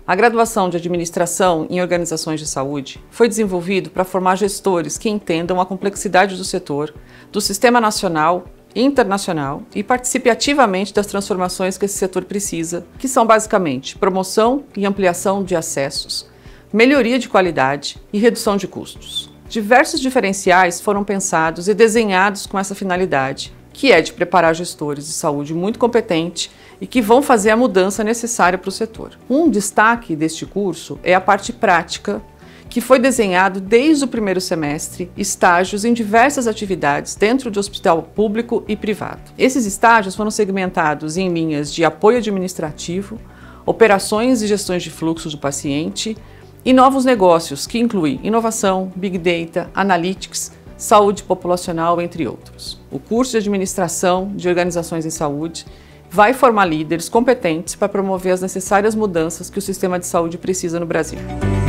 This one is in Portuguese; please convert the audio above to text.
A graduação de Administração em Organizações de Saúde foi desenvolvido para formar gestores que entendam a complexidade do setor, do sistema nacional e internacional e participe ativamente das transformações que esse setor precisa, que são basicamente promoção e ampliação de acessos, melhoria de qualidade e redução de custos. Diversos diferenciais foram pensados e desenhados com essa finalidade, que é de preparar gestores de saúde muito competentes e que vão fazer a mudança necessária para o setor. Um destaque deste curso é a parte prática, que foi desenhado desde o primeiro semestre, estágios em diversas atividades dentro de hospital público e privado. Esses estágios foram segmentados em linhas de apoio administrativo, operações e gestões de fluxo do paciente e novos negócios, que incluem inovação, Big Data, Analytics, saúde populacional, entre outros. O curso de Administração de Organizações em Saúde vai formar líderes competentes para promover as necessárias mudanças que o sistema de saúde precisa no Brasil.